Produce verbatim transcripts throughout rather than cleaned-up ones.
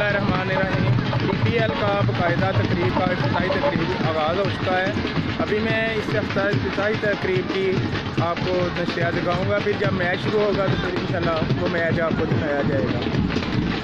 बिस्मिल्लाहिर्रहमानिर्रहीम। D P L का बाकायदा तकरीब का इफ्तिताही तकरीब आगाज़ हो चुका है। अभी मैं इस इफ्तिताही तकरीब की आपको नशिया दिखाऊँगा, फिर जब मैच शुरू होगा तो फिर इंशाल्लाह वो मैच आपको दिखाया जाएगा।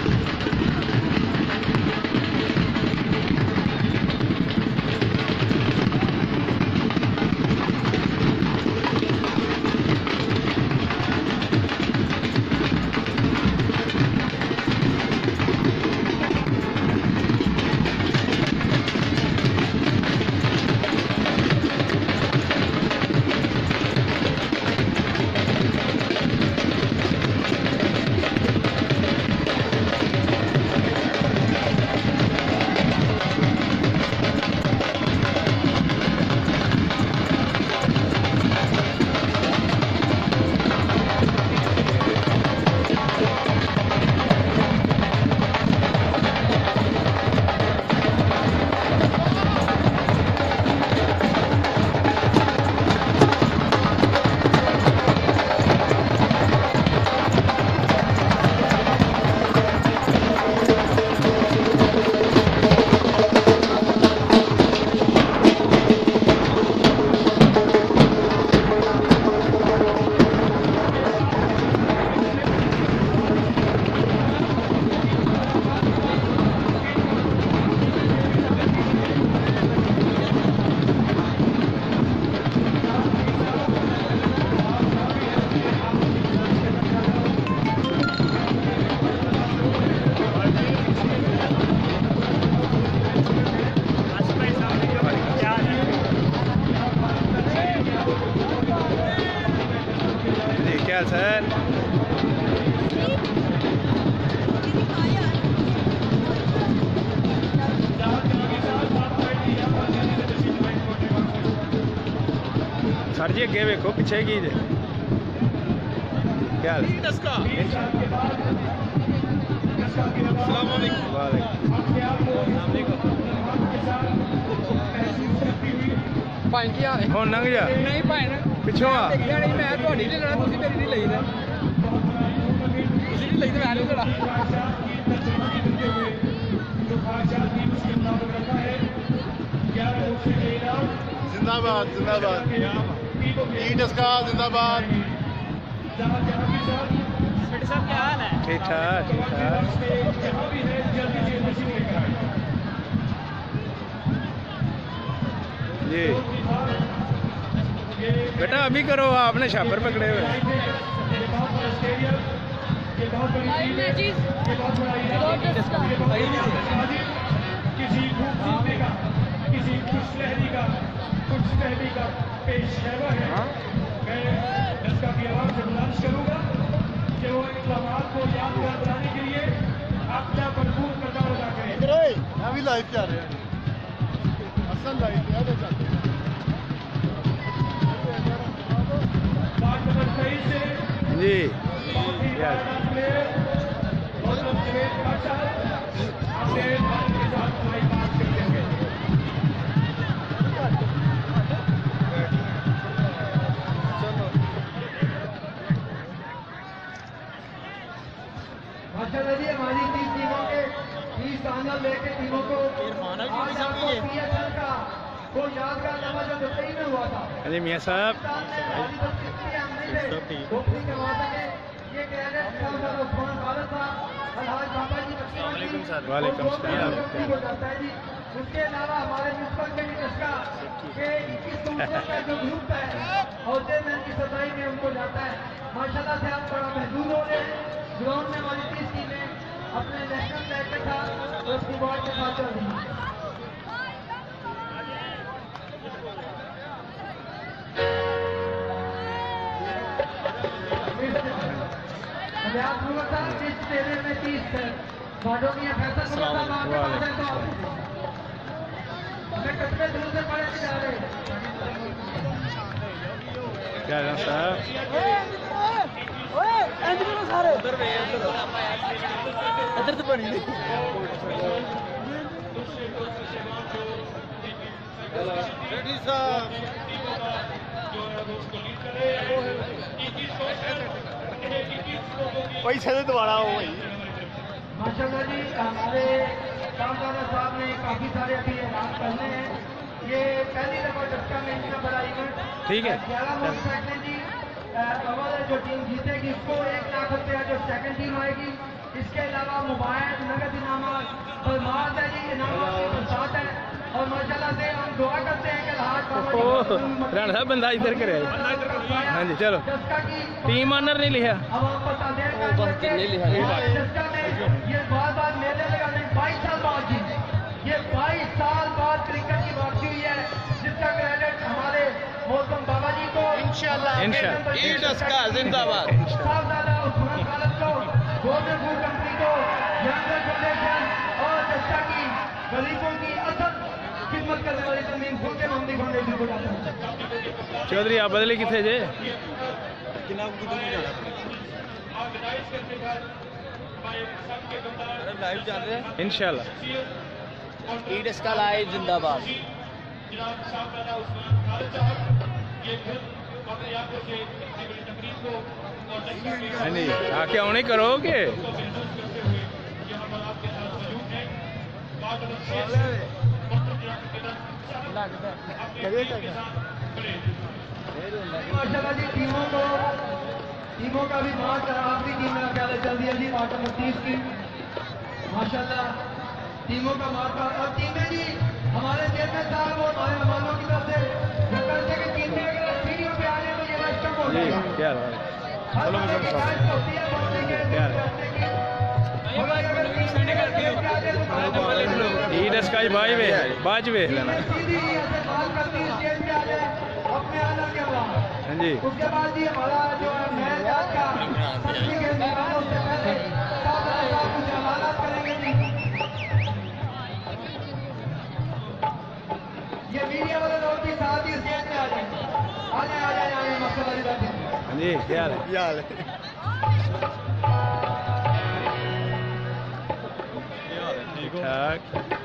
क्या सर सर जी अगे वेखो पिछे की जे क्या ਹੁਣ ਲੰਘ ਜਾ ਨਹੀਂ ਭੈਣ ਪਿੱਛੋਂ ਆ ਮੈਂ ਤੁਹਾਡੀ ਨਹੀਂ ਲੈਣਾ ਤੁਸੀਂ ਮੇਰੀ ਨਹੀਂ ਲਈਦਾ ਤੁਸੀਂ ਨਹੀਂ ਲਈਦਾ ਮੈਂ ਨਹੀਂ ਲੈਣਾ जिंदाबाद जिंदाबाद ई डस्का जिंदाबाद। सेठ साहब क्या हाल है? ठीक ठाक ठीक ठाक जी। बेटा अभी करो, आपने छापर पकड़े हुए हैं। किसी खूबसूरती का, किसी खुशलहरी का, खुशलहरी का पेशेवा है। मैं इसका भी आवाज़ से गुजारिश करूँगा कि वो इक़दामात को यादगार बनाने के लिए अपना भरपूर किरदार अदा करें। अभी लाइव जा रहे हैं, असल लाइव याद है जाते हैं। वार्ड नंबर तेईस से जी माशाल्लाह जी, हमारी तीन टीमों के बीस फाइनल लेके टीमों को आज आपको पी एस एल का वो यादगार नवाजा जो तेईस में हुआ था। अरे मियाँ साहब वालेकुम सलाम। उसके अलावा हमारे म्यूनसिपल कमिश्नर का के इक्कीस का जो ग्रुप है और की सफाई में उनको जाता है। माशाल्लाह से आप बड़ा महसूस हो रहे हैं। ग्राउंड में हमारी तीस टीमें अपने नेशनल फ्लैग के साथ और कीबोर्ड के साथ चल रही हैं। में तीस बाडों में फैसल से पड़े जा रहे क्या साहब सारे इधर तो बनी रेडी साहब पैसे तो दोबारा हो भाई माशाल्लाह जी हमारे कामदार साहब ने काफी सारे अभी ऐलान करने हैं। ये पहली दफा दस्का में इतना बड़ा इवेंट, ठीक है। ग्यारह मोटरसाइकिलें जी अव्वल जो टीम जीतेगी उसको एक लाख रुपया जो सेकंड टीम आएगी। इसके अलावा मोबाइल नगद इनामात बरमात है जी, इनामात की बरसात है। और माशाल्लाह से हम दुआ करते हैं कि हाथ राणा साहब बंदा इधर करे। हाँ जी चलो, टीम ऑनर नहीं लिखा। अब आप बता दें नहीं लिखा दस्का में ये बार बार मेले लगाने बाईस साल बाद जी, ये बाईस साल बाद क्रिकेट की वापसी हुई है, जिसका क्रेडिट हमारे मौसम बाबा जी को इंशाल्लाह जिंदाबाद साहबजादा उस्मान खालिद को, गोल्डन फूड कंपनी को, यंगर फाउंडेशन और दस्का की गरीबों की असल खिदमत करने वाली जमीन फूल के ममदी फाउंडेशन को जाता है। चौधरी आप बदले कितने जे लाइव चल रहे हैं इंशाल्लाह। ईद इसका लाइव जिंदाबाद। हाँ जी आके आने करोगे। माशाल्लाह जी टीमों को टीमों का भी मार्च आखिरी टीम मेरा ख्याल है जल्दी जल्दी आठ नंबर तीस की माशाल्लाह टीमों का मार्च और टीमें जी हमारे चेयरमैन साहब और हमारे मेहमानों की तरफ से जो करते कि टीम में अगर सीढ़ियों पे आ जाए तो ये राष्ट्र को जी क्या हाल है? हर बंदे की ख्वाहिश होती है बाउंड्री के क्या रास्ते की। मगर अगर बीच में निकल के आ जाए तो ईद इसका भाई वे बाज वे लेना। सीधी ऐसे बात करती है स्टेज पे आ जाए अपने आना के बाद। हाँ जी उसके बाद जी हमारा जो है मैच आज का सभी के निकालों से पहले साथ साथ कुछ हवालात करेंगे जी। ये मीडिया वाले लोग भी साथ ही स्टेज पे आ जाएंगे। आ जाए आ जाए आ जाए मकसद वाली बात है। हाँ जी क्या हाल है? क्या हाल है? ठीक ठाक।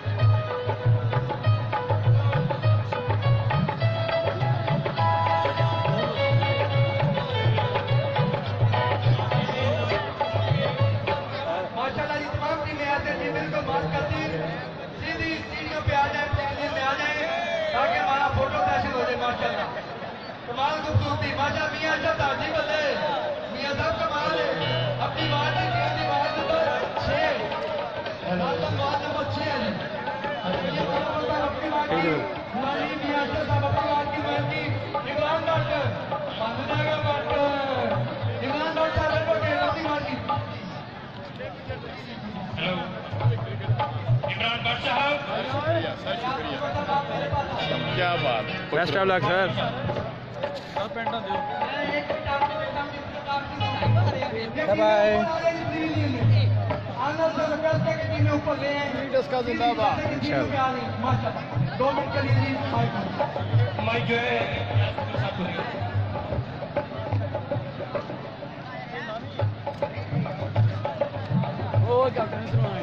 माशाल्लाह जी तमाम टीमें ऐसे टीमें को बात करती सीधी सीढ़ियों पे आ जाए प्लेन में आ जाए ताकि हमारा फोटो सेशन हो जाए। माशाल्लाह कमाल खूबसूरती माशा मियाँ साहब दादी बल्ले मियाँ साहब कमाल है अपनी बात है टीम की बात नंबर छः बात नंबर छः है जी। ये अपनी बात की हमारी मियाँ साहब अपनी बात की बात की इमरान डॉक्टर मानदागा डॉक्टर इमरान डॉक्टर को अपनी बात की इमरान भट्ट साहब क्या बात। Best of luck sir. Bye Daska जिंदाबाद। दो मिनट के लिए माइक जो है वो कैप्टन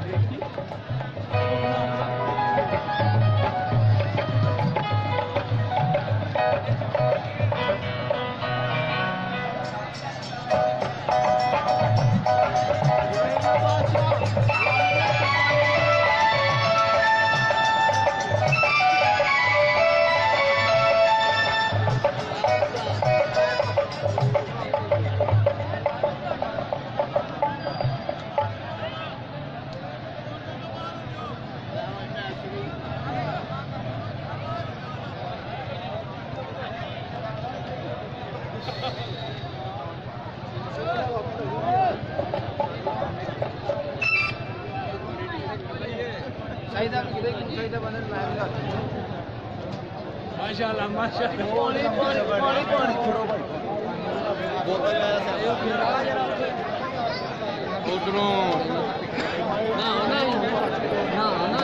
माशाल्लाह माशाल्लाह पानी पानी पानी पानी छोड़ो भाई उधरों ना ना ना ना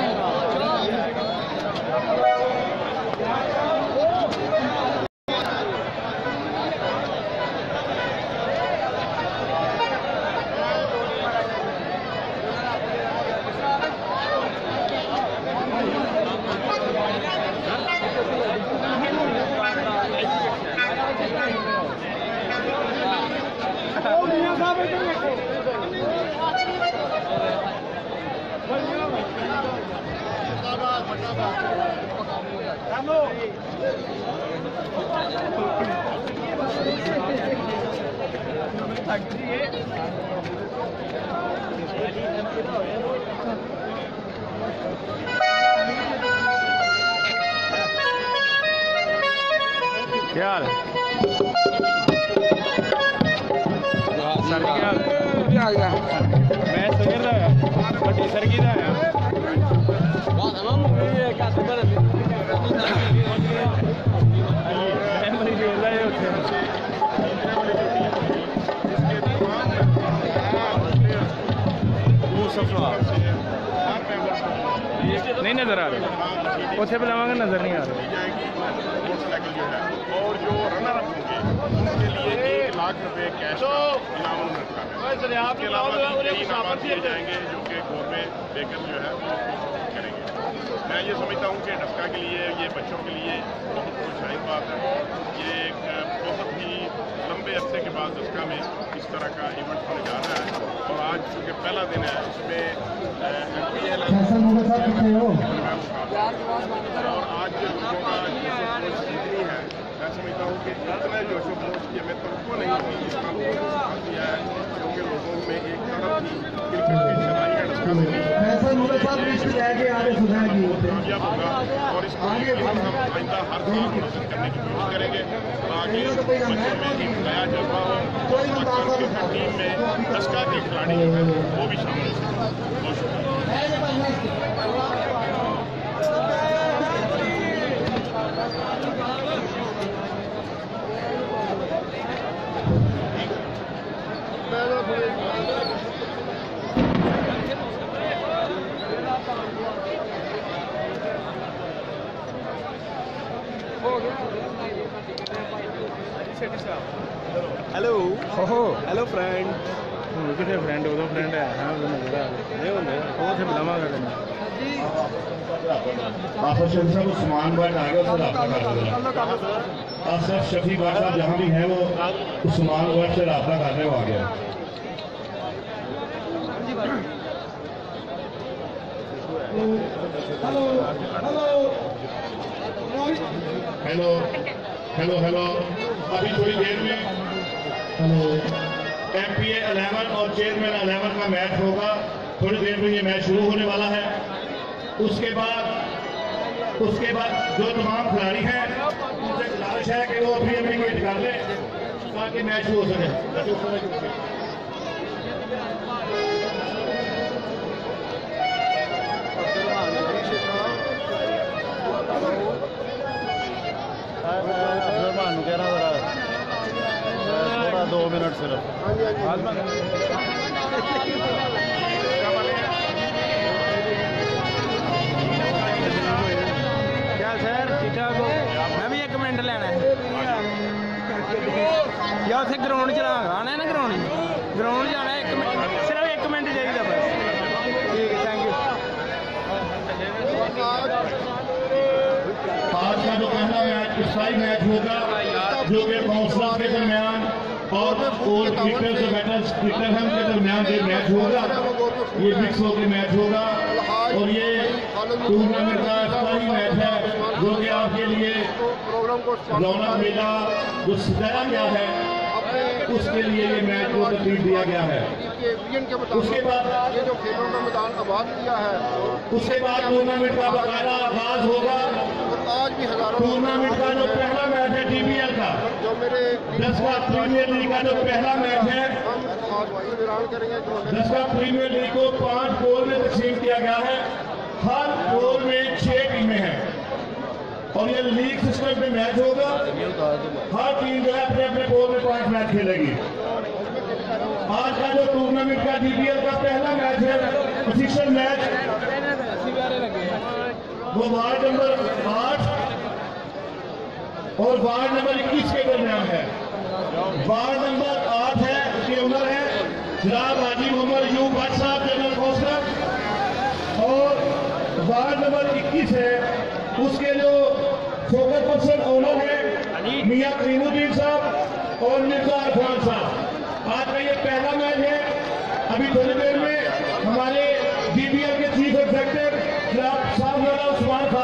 क्या हाल है सर? क्या हाल है? मैं सवेर दा बड़ी सरगी दा आया। नहीं नजर आ रहे, उसे बुलावांगे नजर नहीं आ रहे। और जो रनर अप होंगे उनके लिए एक लाख रुपए कैश इनाम रखा है। इसके अलावा कई इनाम दिए जाएंगे जो कि गोर में देकर जो है वो करेंगे। मैं ये समझता हूँ कि डस्का के लिए, ये बच्चों के लिए बहुत खुशहाल बात है। ये एक बहुत ही लंबे अरसे के बाद डस्का में इस तरह का इवेंट होने जा रहा है और आज चूँकि पहला दिन है इसमें और आज जो लोगों का जितनी है मैं समझता हूँ कि इतना जोशो खरोश की हमें तुमको नहीं थी जितना लोगों को साथ दिया है, क्योंकि लोगों में एक तरफ थी क्रिकेट की चलाई है डस्का में कामयाब होगा और इस आगे हम आइंदा हर साल मदद करने की कोशिश करेंगे ताकि बच्चों में एक नया जज्बा हो और टीम में डस्का के खिलाड़ी जो है वो भी शामिल हो सकें। बहुत शुक्रिया। हेलो हेलो फ्रेंड कितने फ्रेंड उदो फ्रेंड है हाँ वो नजर आ रहे होंगे वो से बुलावांगा आफर शफी साहब उस्मान भाई आ गया उससे रब्ता कर रहे हैं। आसफ शफी भाई साहब जहाँ भी हैं वो उस्मान भाई से रब्ता कर रहे हो आ गया। हेलो हेलो हेलो अभी थोड़ी देर में hello M P A eleven और चेयरमैन अलेवन का मैच होगा। थोड़ी देर में ये मैच शुरू होने वाला है। उसके बाद उसके बाद जो तमाम खिलाड़ी हैं उनसे गुजारिश है कि वो अभी अपनी वेट कर लें ताकि मैच शुरू हो सके। थोड़ा दो मिनट सिर्फ क्या सर ठीक ठाक हो? मैं भी एक मिनट लेना है या उसे ग्राउंड चलागा आना है ना ग्राउंड ग्राउंड जाना है एक मिनट सिर्फ एक मिनट चाहिए बस। ठीक है थैंक यू। आज का जो पहला मैच इसाई मैच होगा जो कि काउंसलर के दरमियान और क्रिकेटर्स और बैटर्स क्रिकेटर के दरमियान ये मैच होगा। ये मिक्स होकर मैच होगा और ये टूर्नामेंट का इफ्तारी मैच है जो कि आपके लिए रौनक मेला जो सजाया गया है उसके लिए ये मैच को तरतीब दिया गया है। उसके बाद ये जो खेलों का मैदान आबाद किया है उसके बाद टूर्नामेंट का बाकायदा आगाज होगा। आज भी हजारों टूर्नामेंट का जो पहला मैच है डी पी एल का जो मेरे दसका प्रीमियर लीग का जो पहला मैच है हम आज ऐलान करेंगे जो दसका प्रीमियर लीग को पांच गोल में तकसीम किया गया है। हर गोल में छह टीमें हैं और ये लीग सिस्टम में मैच होगा। हर टीम जो है अपने अपने गोल में पांच मैच खेलेगी। आज का जो टूर्नामेंट का डी पी एल का पहला मैच है ऑफिशियल मैच वो वार्ड नंबर आठ और वार्ड नंबर इक्कीस के दरमियान है। वार्ड नंबर आठ है उसके ओनर है जनाब हाजी मोहम्मद यूब भट्ट साहब जनरल काउंसलर और वार्ड नंबर इक्कीस है उसके जो फोकस पर्सन ओनर है मियां करीमुद्दीन साहब और मिर्जा अरफान साहब। आज का ये पहला मैच है। अभी थोड़ी देर में हमारे डी पी एल के चीफ एग्जीक्यूटिव जनाब साहब उस्मान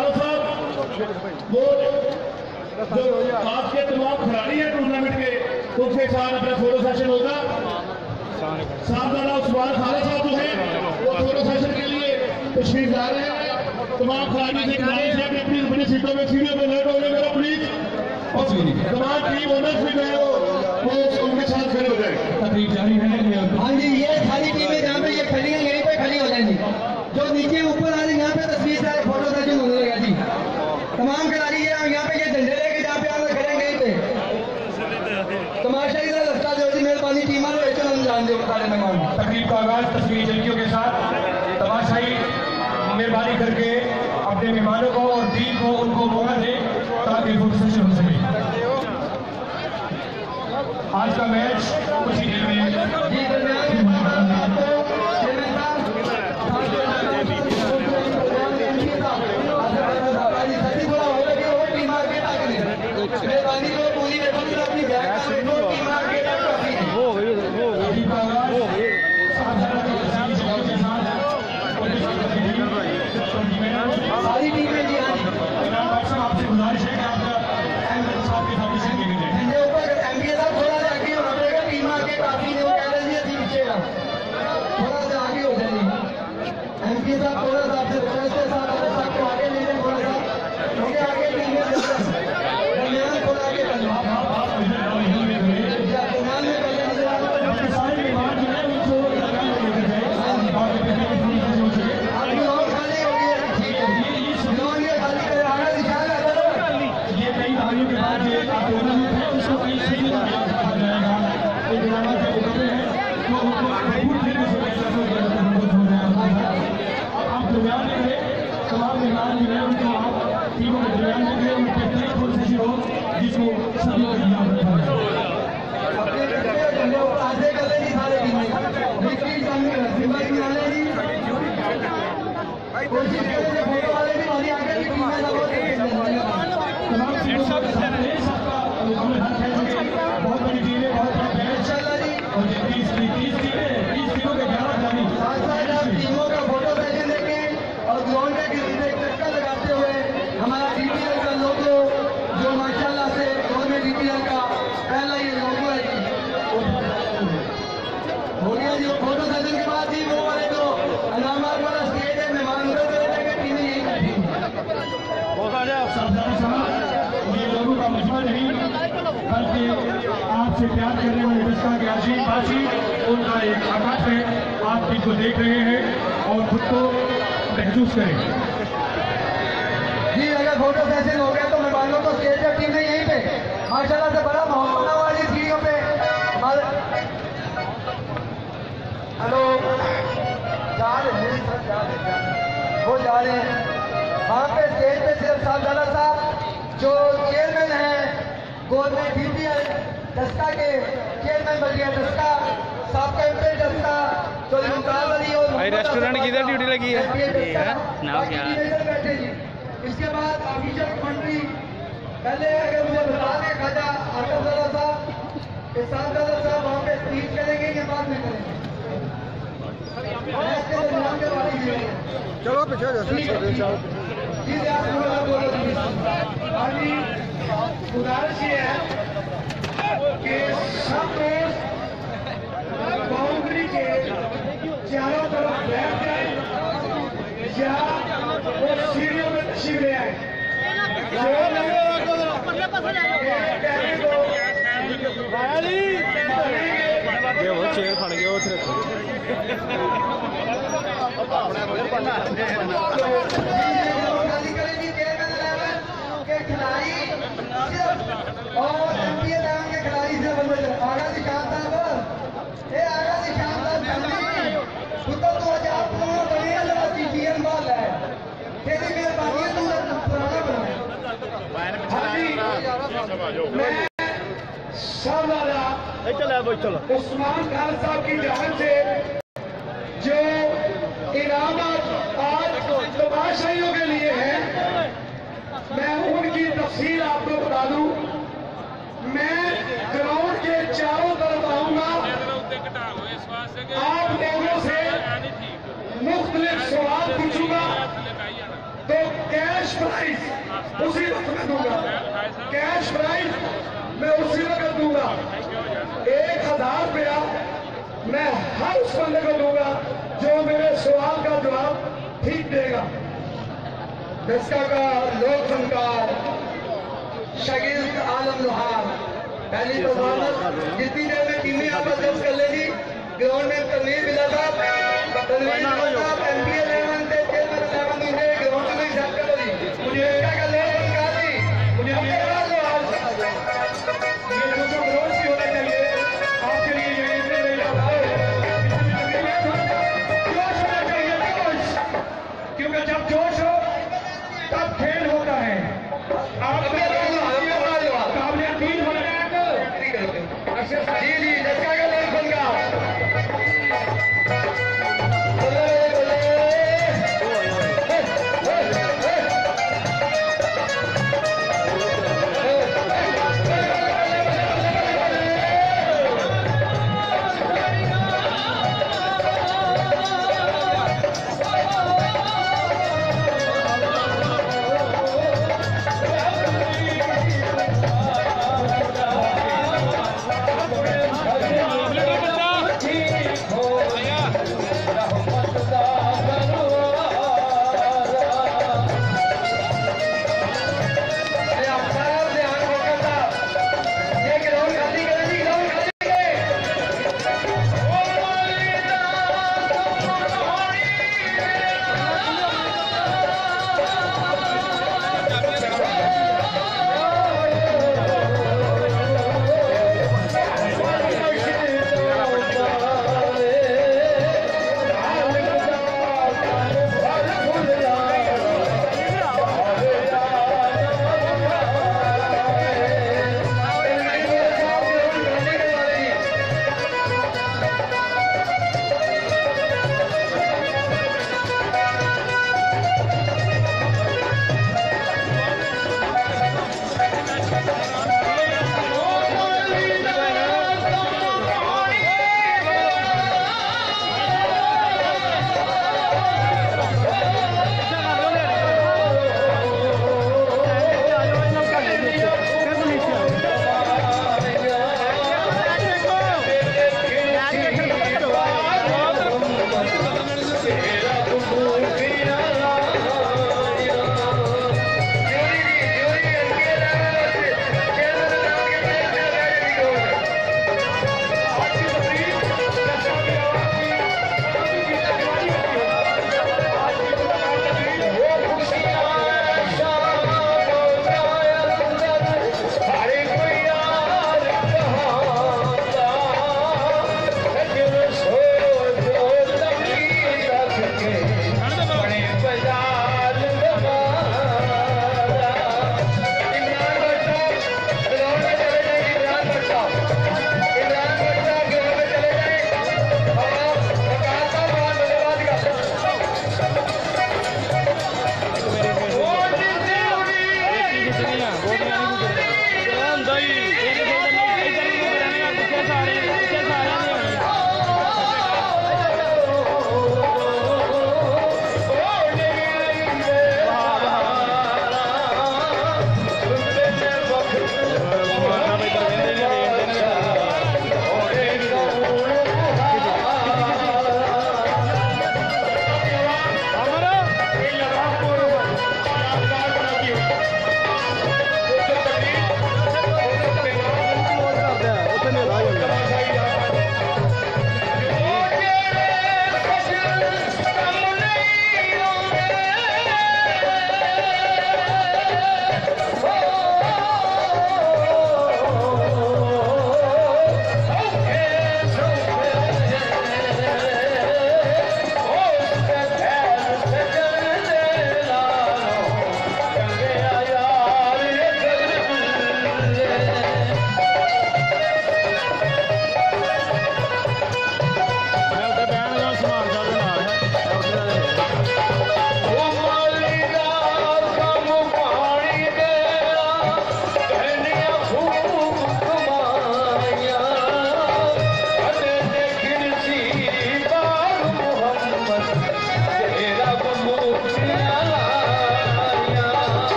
वो जो आपके तमाम खिलाड़ी हैं टूर्नामेंट के उनके साथ अपना फोटो सेशन होगा। साहबजादा उस्मान खालिद साहब जो है वो फोटो सेशन के लिए तशरीफ ला रहे हैं। तमाम खिलाड़ी से खिलाड़ी से अपनी अपनी अपनी सीटों में सीढ़ियों में लेट हो गए मेरा प्लीज। और तमाम टीम ओनर्स भी गए हो वो उनके साथ खड़े हो जाए। तकरीब जारी है। हाँ जी, ये सारी टीमें जहाँ पे ये खड़ी हैं यहीं पे खड़ी हो जाएंगी। जो नीचे ऊपर आ रही यहाँ पे तस्वीर से फोटो सेशन होने लगा जी। तमाम खिलाड़ी ये यहाँ पे ये झंडे लेके जहाँ पे आगे खड़े यहीं पे तमाशा ही लगता जो जी मेहरबानी टीम वाले चलो हम जान दे सारे मेहमान। तकरीब का आगाज तस्वीर झलकियों के साथ तमाशाई मेहरबानी करके अपने मेहमानों को और टीम को उनको मौका दे ताकि फोटो सेशन हो सके। आज का मैच कुछ ही देर में जी दरमियान मेहरबानी को पूरी अपनी बैग सारी टीमें जी आपसे गुजारिश है कि आपका झंडे ऊपर एमपी साहब थोड़ा सा आगे होना पड़ेगा। टीम आगे काफी ने वो कह रहे थे पीछे थोड़ा सा आगे हो जाएंगे। एमपी साहब थोड़ा सा आपसे रिक्वेस्ट है साहब को आगे ले जाए थोड़ा सा क्योंकि आगे टीम में दरमियान थोड़ा आगे कर लो दरमियान में कर लेंगे आपकी और खाली हो गई ठीक है लोग ये खाली करे आगे दिखा रहा ये कई भाइयों के बाद ये टूर्नामेंट है उसको कहीं सही नहीं किया जाएगा। एक ड्रामा के मुकाबले है तो उनको भरपूर तरीके से पैसा हो जाएगा। आप दरमियान में रहे तमाम मेहमान भी रहे उनको आप टीमों के दरमियान में रहे उनके कई फोटो सेशन हो जिसको सभी को दिया रखा है। आधे कर लेंगे सारे टीमें कोशिश करें फोटो वाले भी हमारी आगे की टीमें सब बहुत बड़ी टीम है बहुत बड़ा मैच और तीस तीस टीमें तीस टीमों के ग्यारह खिलाड़ी साथ साथ आप टीमों का फोटो सेशन देखें और ग्राउंड के किसी से चक्कर लगाते हुए हमारा डीपीएल का लोगो जो माशाल्लाह से गवर्नमेंट डीपीएल का पहला ये लोगो है जी हो गया जी। फोटो सेशन के बाद जी वो वाले जो अनामात वाला स्टेज है मेहमान उधर चले जाएंगे टीमें यहीं बैठी ये लोगों का मजबा नहीं बल्कि आपसे प्यार करने वाले दस्ता के अजीम बाजी उनका एक आकाश है। आप इनको देख रहे हैं और खुद को महसूस करें। जी अगर फोटो सेशन हो गया तो मेहमानों को स्टेज पर टीम यहीं पे माशाल्लाह से बड़ा माहौल बना हुआ है सीढ़ियों पे हमारे हेलो जा रहे हैं सर जा रहे हैं वो जा रहे हैं वहाँ पे स्टेज पे सिर्फ साहबजादा साहब जो चेयरमैन हैं गवर्नमेंट डीपीएल दस्ता के चेयरमैन बल्दिया दस्ता साहब एमपी दस्ता जो मुमताज अली और भाई रेस्टोरेंट किधर ड्यूटी लगी है नाम क्या है बैठे जी। इसके बाद ऑफिशियल कमेंट्री पहले अगर मुझे बता दें खाजा आकबजादा साहब के साहबजादा साहब वहाँ पे स्पीच करेंगे कि बाद में करेंगे चलो पीछे गुजारिश ये है कि सब दोस्त बाउंड्री के चारों तरफ बैठ जाए या वो सीढ़ियों में तशरीफ ले आए। वो चेयर फट गया वो खिलाड़ी और एमपीएल के खिलाड़ी से बंदे आगा निशान साहब ये आगा निशान साहब तो दो हजार पंद्रह बढ़िया लगा टीटीएम बॉल है तेरी मेहरबानी तू पुराना बना साहबजादा उस्मान खान साहब की जान से जो इनामत आज तमाशाइयों के लिए है मैं उनकी तफसील आपको बता दूं। मैं ग्राउंड के चारों तरफ आऊंगा आप लोगों से मुख्तलिफ सवाल पूछूंगा तो कैश प्राइज उसी वक्त में दूंगा, कैश प्राइज मैं उसी वक्त दूंगा। एक हजार रुपया मैं हर उस बंदे को दूंगा जो मेरे सवाल का जवाब ठीक देगा। दस्का का लोक फनकार शकील आलम लोहार, पहली तो जितनी देर में टीमें आपस दर्ज कर लेगी। ग्राउंड में तनवीर मिला था, Tanveer M P L eleven से चेयरमैन इलेवन मुझे ग्राउंड में हिसाब कर दी। मुझे दस्का का लोक फनकार थी, मुझे अपने बाद लो आज ये जो सब रोज की होना चाहिए आपके लिए ये इतने नहीं आता जोश होना चाहिए, जोश, क्योंकि जब जोश हो तब खेल होता है। आप काबिलियत तीन हो रहे हैं जी जी दस्का का लोक फनकार।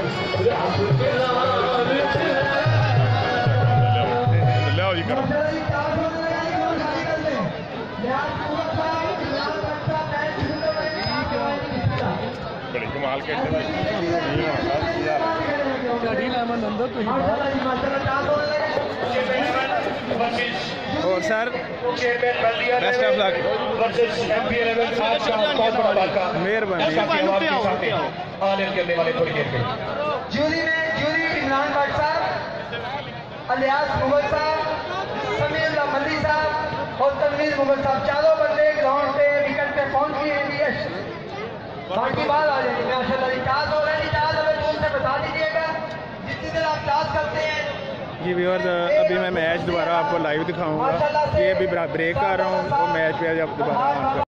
जी करो बड़ी कमाल के और सर बेस्ट ऑफ लक, मेहरबानी। जूरी में जूरी इमरान भट्ट साहब, अलियास मुगल साहब, समीर मल्ली साहब और तनवीर मुगल साहब, चारों बंदे ग्राउंड पे विकेट पे पहुंच गए हैं। बाकी बात आ जाएगी माशाल्लाह। टास हो रहा है, टास हमें फोन से बता दीजिएगा जितनी देर आप टास करते हैं। जी व्यूअर्स, अभी मैं मैच दोबारा आपको लाइव दिखाऊंगा। ये अभी ब्रेक कर रहा हूँ, वो मैच पे जब दोबारा